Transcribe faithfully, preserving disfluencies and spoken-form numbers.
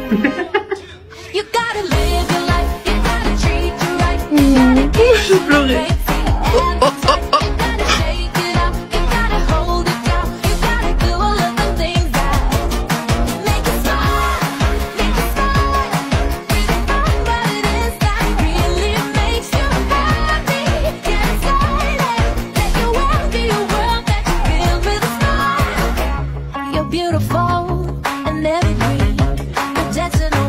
You gotta live your life, you gotta treat you right, you gotta give Je pleurais. oh, oh, oh, oh. You gotta shake it up, you gotta hold it down, you gotta do all of the things that make you smile, make you smile. Redefine what it is that really makes you happy. Get excited, let your world be a world that you filled with a smile. You're beautiful and evergreen, a destiny.